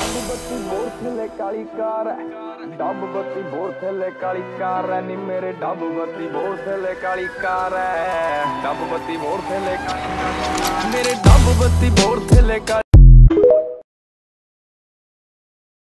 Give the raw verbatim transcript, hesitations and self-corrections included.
ਬੱਤੀ ਬੋਰ ਥੱਲੇ ਕਾਲੀ ਕਾਰ ਹੈ, ਡੱਬ ਬੱਤੀ ਬੋਰ ਥੱਲੇ ਕਾਲੀ ਕਾਰ ਹੈ ਨੀ ਮੇਰੇ ਡੱਬ ਬੱਤੀ ਬੋਰ ਥੱਲੇ ਕਾਲੀ ਕਾਰ ਹੈ, ਡੱਬ ਬੱਤੀ ਬੋਰ ਥੱਲੇ ਕਾਲੀ ਕਾਰ ਮੇਰੇ ਡੱਬ ਬੱਤੀ ਬੋਰ ਥੱਲੇ